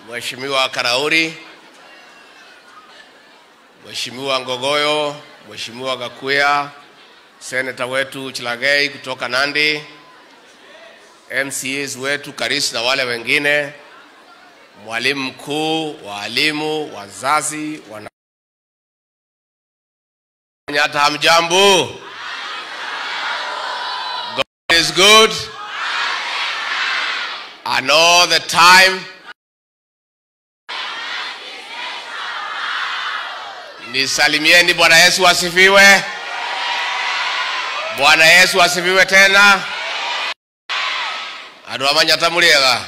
Mheshimiwa Karauri, Mheshimiwa Ngogoyo, Mheshimiwa Gakuya, Senator wetu Chilagei kutoka Nandi, MCAs wetu Karisi na wale wengine, mwalimu mkuu, walimu, wazazi, hata hamjambo. God is good. And all the time. Nisalimieni. Bwana Yesu asifiwe. Bwana Yesu asifiwe tena. Adu amanyata muliega.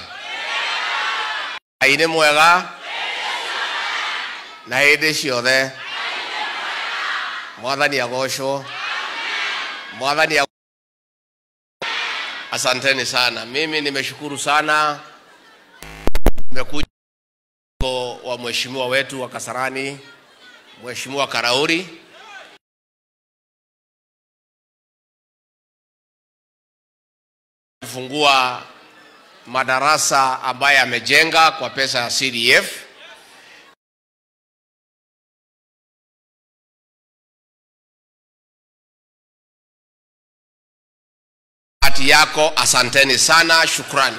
Aine mwega. Na hede shiothe. Mwathani agocwo. Mwathani agocwo. Asanteni sana. Mimi nimeshukuru sana. Nimekuja wa mheshimiwa wetu wa Kasarani, Mheshimiwa Karauri. Kufungua madarasa ambaye amejenga kwa pesa ya CDF. Hati yako, asanteni sana, shukrani.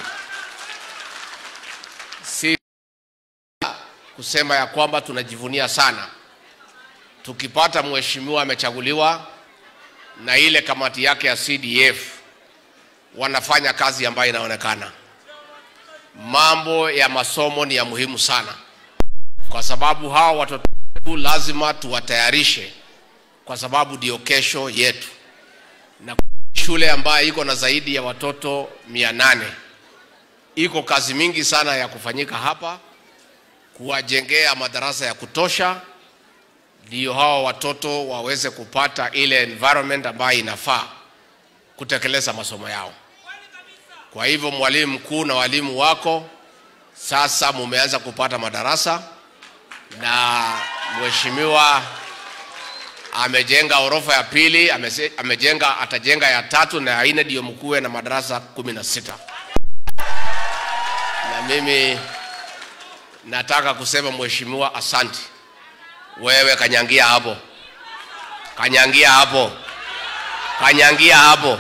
Si kusema ya kwamba tunajivunia sana tukipata mheshimiwa amechaguliwa na ile kamati yake ya CDF wanafanya kazi ambayo inaonekana. Mambo ya masomo ni ya muhimu sana, kwa sababu hawa watoto lazima tuwatayarishe, kwa sababu ndio kesho yetu. Na shule ambayo iko na zaidi ya watoto 800, iko kazi mingi sana ya kufanyika hapa, kuwajengea madarasa ya kutosha ndio hao watoto waweze kupata ile environment ambayo inafaa kutekeleza masomo yao. Kwa hivyo mwalimu mkuu na walimu wako sasa mumeanza kupata madarasa, na mheshimiwa amejenga orofa ya pili, atajenga ya 3 na ya 4 ndio mkuwe na madarasa 16. Na mimi nataka kusema mheshimiwa, asante. Wewe kanyangia hapo. Kanyangia hapo. Kanyangia hapo.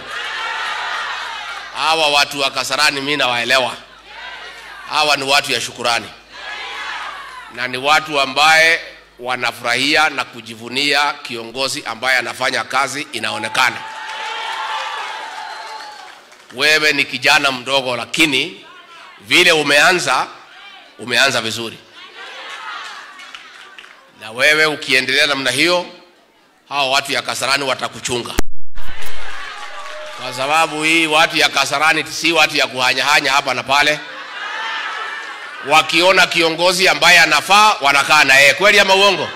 Hawa watu wa Kasarani mimi nawaelewa. Hawa ni watu ya shukurani. Na ni watu ambaye wanafurahia na kujivunia kiongozi ambaye anafanya kazi inaonekana. Wewe ni kijana mdogo, lakini vile umeanza vizuri. Na wewe ukiendelea namna hiyo, hao watu ya Kasarani watakuchunga. Kwa sababu hii watu ya Kasarani si watu ya kuhanyahanya hapa na pale. Wakiona kiongozi ambaye anafaa wanakaa na yeye. Kweli ama uongo?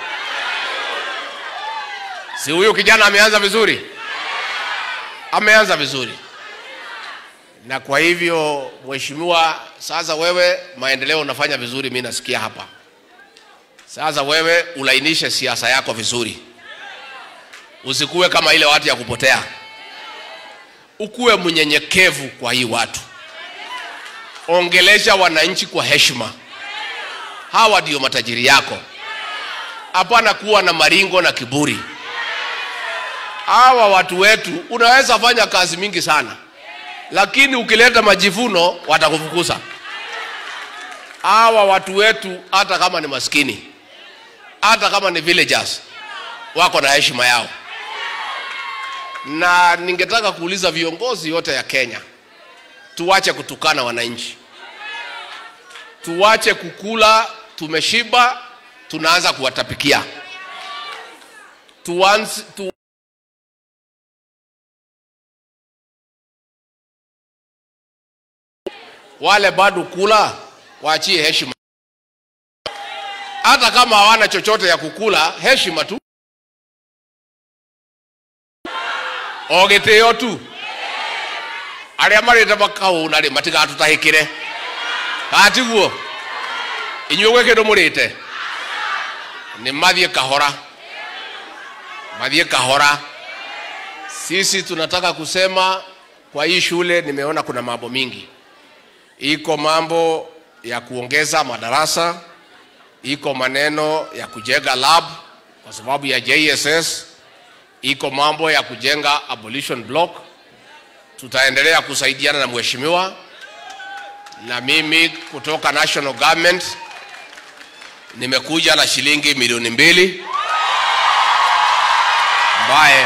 Si huyu kijana ameanza vizuri? Ameanza vizuri. Na kwa hivyo mheshimiwa, sasa wewe maendeleo unafanya vizuri, mimi nasikia hapa. Sasa wewe ulainishe siasa yako vizuri. Usikuwe kama ile watu ya kupotea. Ukuwe mnyenyekevu kwa hii watu. Ongelesha wananchi kwa heshima. Hawa ndio matajiri yako. Hapana kuwa na maringo na kiburi. Hawa watu wetu unaweza fanya kazi mingi sana, lakini ukileta majivuno watakufukuza. Hawa watu wetu hata kama ni maskini, hata kama ni villagers, wako na heshima yao. Na ningetaka kuuliza viongozi yote ya Kenya, tuache kutukana wananchi. Tuache kukula tumeshiba tunaanza kuwatapikia. Wale bado kula waachie heshima. Hata kama hawana chochote ya kukula, heshima tu. Ogeteo tu. Aria marita bakao nari matiga tutahikire. Katiguo. Inyuwe kedo murite. Ni mathie kahora. Mathie kahora. Sisi tunataka kusema kwa hii shule nimeona kuna mambo mingi. Iko mambo ya kuongeza madarasa, iko maneno ya kujenga lab kwa sababu ya JSS, iko mambo ya kujenga abolition block. Tutaendelea kusaidiana na mheshimiwa, na mimi kutoka national government nimekuja na shilingi milioni 2 ambaye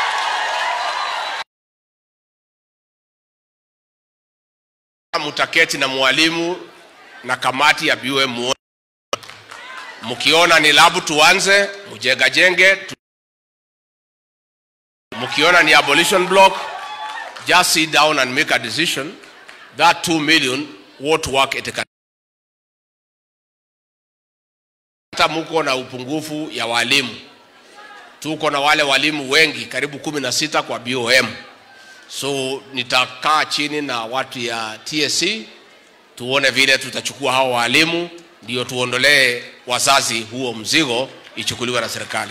mutaketi na mwalimu na kamati ya BOM. Mkiona ni labu tuanze, mjenga jenge. Mkiona ni abolition block, just sit down and make a decision. That 2 million won't work at a. Hata mko na upungufu ya walimu. Tuko na wale walimu wengi, karibu 16 kwa BOM. So nitakaa chini na watu ya TSC tuone vile tutachukua hao walimu, ndio tuondolee wazazi huo mzigo, ichukuliwe na serikali.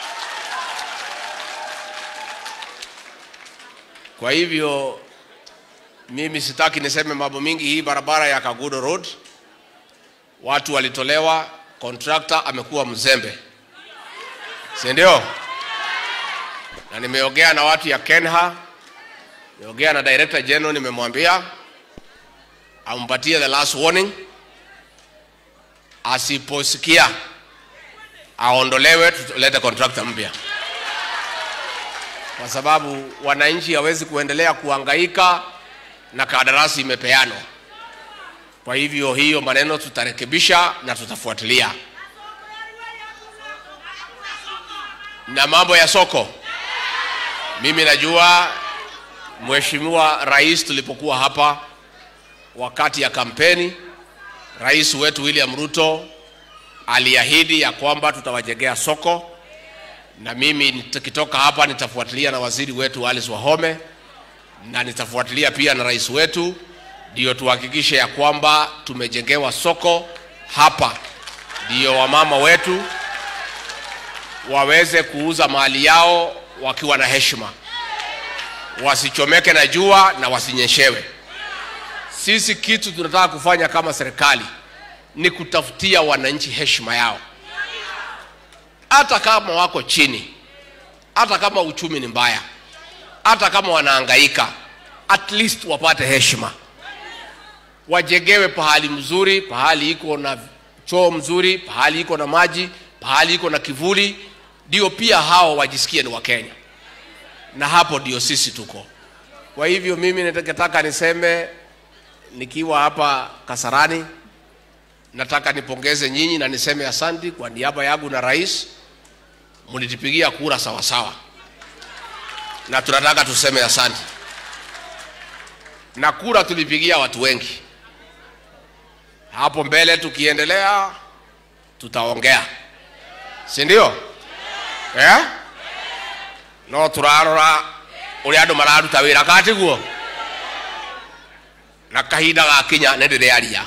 Kwa hivyo mimi sitaki niseme mambo mingi. Hii barabara ya Kagudo Road watu walitolewa, contractor amekuwa mzembe, si ndio? Na nimeongea na watu ya Kenha, nimeongea na Director General, nimemwambia ampatie the last warning. Asiposikia aondolewe, tulete contractor mpya, kwa sababu wananchi hawezi kuendelea kuhangaika na kandarasi imepeanwa. Kwa hivyo hiyo maneno tutarekebisha na tutafuatilia. Na mambo ya soko, mimi najua Mheshimiwa Rais tulipokuwa hapa wakati ya kampeni, Rais wetu William Ruto aliahidi ya kwamba tutawajengea soko, na mimi nikitoka hapa nitafuatilia na waziri wetu Alice Wahome, na nitafuatilia pia na rais wetu, ndio tuhakikishe ya kwamba tumejengewa soko hapa, ndio wamama wetu waweze kuuza mali yao wakiwa na heshima, wasichomeke na jua na wasinyeshewe. Sisi kitu tunataka kufanya kama serikali ni kutafutia wananchi heshima yao, hata kama wako chini, hata kama uchumi ni mbaya, hata kama wanahangaika, at least wapate heshima, wajengewe pahali mzuri, pahali iko na choo mzuri, pahali iko na maji, pahali iko na kivuli, ndio pia hao wajisikie ni Wakenya. Na hapo ndio sisi tuko. Kwa hivyo mimi nataka niseme nikiwa hapa Kasarani, nataka nipongeze nyinyi na niseme asante kwa niaba yangu na rais. Mlitupigia kura sawa sawa, na tunataka tuseme asante. Na kura tulipigia watu wengi. Hapo mbele tukiendelea tutaongea, si ndio? No turarora uri andu mararuta wira katiguo na kahinda gakinya nendere aria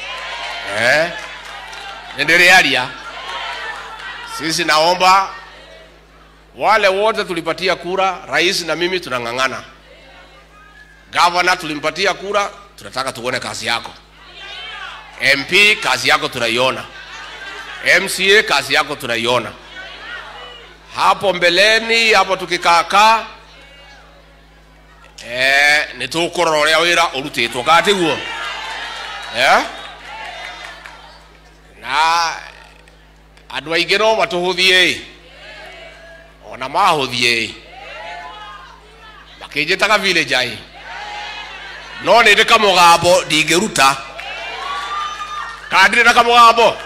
nendere aria. Sisi naomba wale wote tulipatia kura, rais na mimi tunangangana. Governor tulimpatia kura, tunataka tuone kazi yako. MP kazi yako tunaiona, MCA kazi yako tunaiona. Hapo mbeleni hapo tukikaa nitukurora wira urutitwo katiguo na andu aingi no matuhuthie ona mahuthie makinjitaga village ai no nindi kamugambo ndingiruta kadire na kamugambo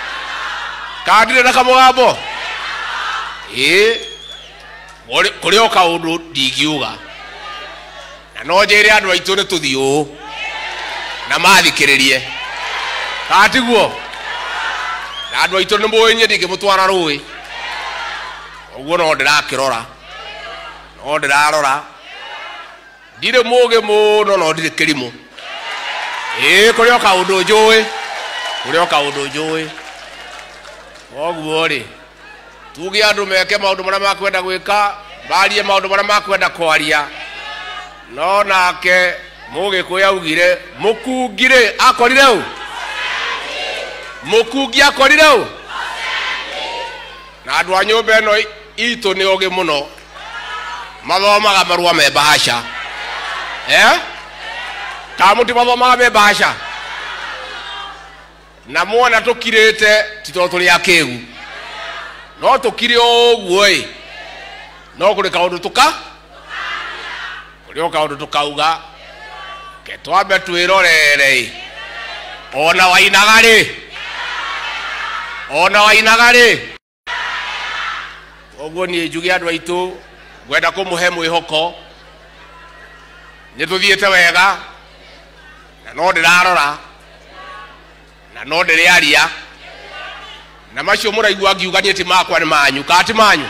kuri oka undu ndingiuga na no njire andu aitu ni tuthio na mathikiririe katiguo na andu aitu ni muinye ndingimutwara rui uguo no ndirakirora no ndirarora ndire muge muno no ndire kirimu kuri oka undu njui oguo ri tugi andu meke maundu maria makwenda gwika barie maundu maria makwenda kwaria no nake muge kuya ugire mukungire akorire u mukungia korire na andu a nyumba ino itu ni oge muno mathomaga marua me bahasha kamuti mathomaga me bahasha na muona tukirite tito tuli akegu no tukire oguo no kuri kaundu kuri kaundu tukauga ke twambe twirorere ona wainagari oguo ni njugi andu aitu gwenda kumuhe mwihoko ni tuthiete wega na no ndirarora na no ndiriaria na macio muraigua ngiuganie ti makwa ni manyu kati manyu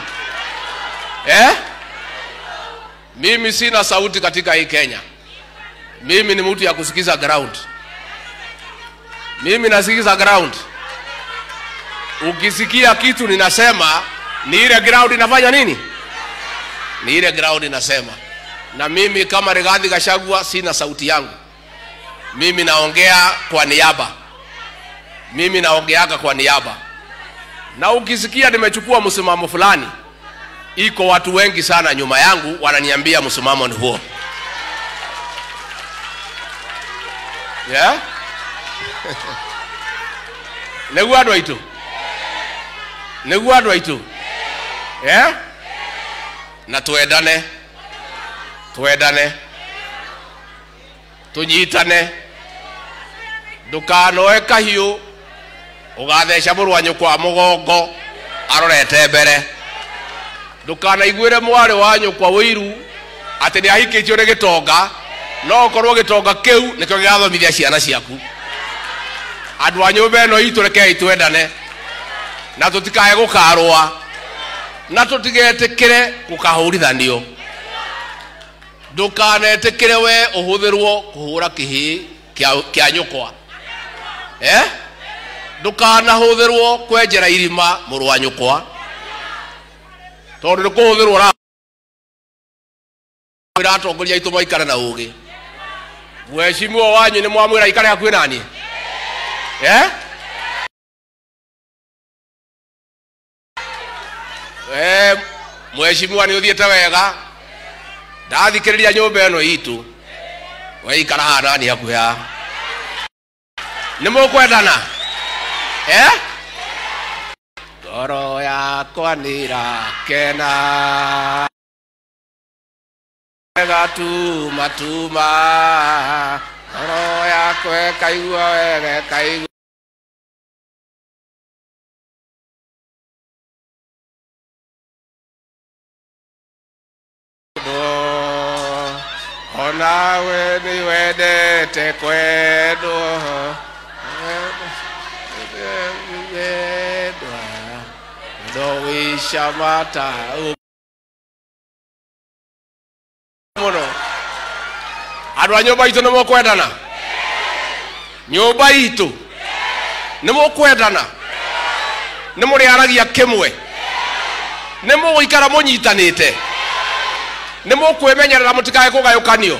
mimi sina sauti katika hii Kenya. Mimi ni mtu ya kusikiza ground. Mimi nasikiza ground. Ukisikia kitu ninasema ni ile ground inafanya nini? Ni ile ground inasema. Na mimi kama Rigathi Gachagua sina sauti yangu. Mimi naongea kwa niaba. Mimi naongeaga kwa niaba. Na ukisikia nimechukua msimamo fulani, iko watu wengi sana nyuma yangu wananiambia msimamo ni huo. Negu andu aitu na twendane tunyitane ndukanoe kahiu ugatheca murwanyu kwa mugongo arorete mbere ndukana igwire mwari wanyu kwa wiru ati ni ahikitio ni gitonga no korwo gitonga kiu nikyo giathomithia ciana ciaku andu a nyumba ino itu rekei twendane na tutikae gukarwa na tutigetikire gukahurithanio ndukanetikire we uhuthirwo kuhura kihi kia nyukwa ndukanahuthirwo kwenjera irima muru wa nyukwa tondu nikuhuthirwo ra iratongoria itu maikare na ugi mweshimiwa wanyu ni mwamwira ikare hakuhi nani mweshimiwa ni uthiete wega ndathikiriria nyumba ino itu we ikara hana ni hakuhi ha ni mukwendana ngoro yakwa nirakena gatuma ngoro yakwa ikaigua wega ikaigua onawe ni wendete kwendwo do wisha mata muno andu a nyumba itu nimo kwendana nyumba itu nimo kwendana nimo riaragia kimwe nimo guikara munyitanite nimo kwemenyerera mutikae kugayukanio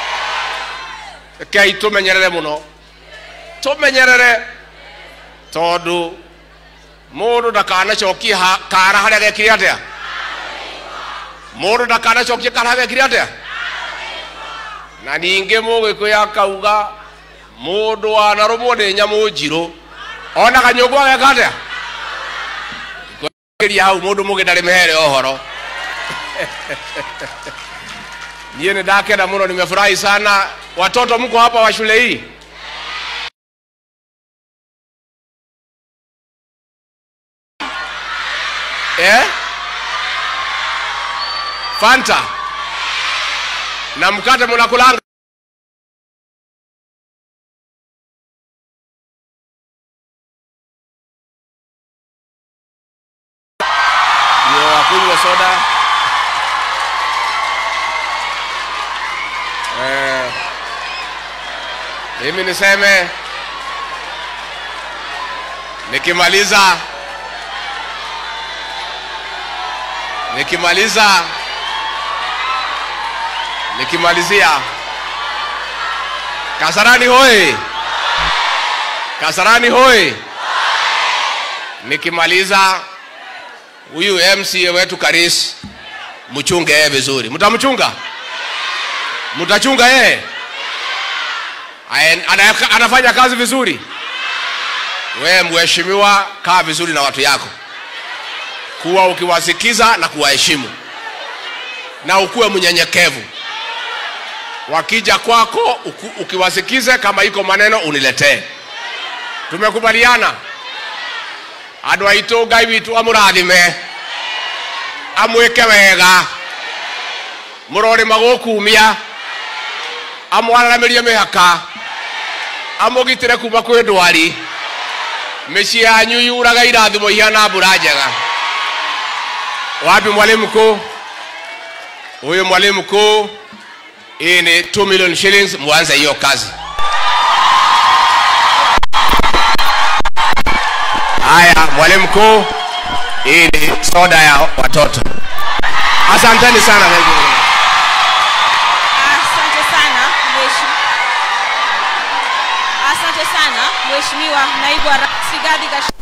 kei tumenyerere muno tumenyerere tondu mundu ndakanacokie kara haria gekire atia mundu ndakanacokie kara haria gekire atia na ninge mugikuyu akauga mundu wanarumwo ni nyamu njiru ona kanyungu ageka atia kiria hau mundu mugi ndari mehere ohoro niye ni ndakenda muno nimefurahi sana watoto mko hapa wa shule hii Fanta na mkate mnakulanga yo akunywa soda mimi niseme nikimalizia Kasarani hoi Nikimaliza huyu MCA wetu Karis, mchunge yeye vizuri. Mtamchunga? Mtachunga yeye? Anafanya kazi vizuri. Wewe mheshimiwa, kaa vizuri na watu yako. Kuwa ukiwasikiza na kuwaheshimu. Na ukuwe mnyenyekevu. Wakija kwako ukiwasikize, kama iko maneno uniletee. Tumekubaliana? Andũ aitũ Ngai witũ amũrathime, amwĩke wega, mũrorĩma gũkumia, amwaranĩrie mĩhaka, amũgitĩre kuma kwĩ ndwari, mĩciĩ yanyu yuraga irathimo ihana mbura njega. Wapi mwalimu mkuu? Huyu mwalimu mkuu, hii ni 2 million shillings, mwanze hiyo kazi. Haya, mwalimu mkuu, hii ni soda ya watoto. Asanteni sana. Asante sana Mheshimiwa Naibu wa Rais Rigathi Gachagua.